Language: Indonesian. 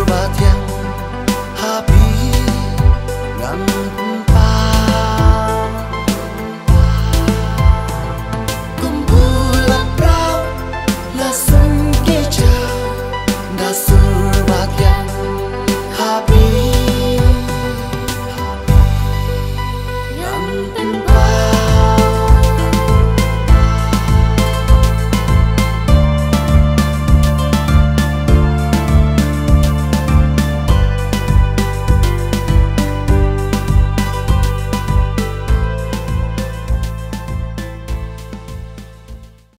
batang habi ngan pa kumpulan prau na sung ke cha na sung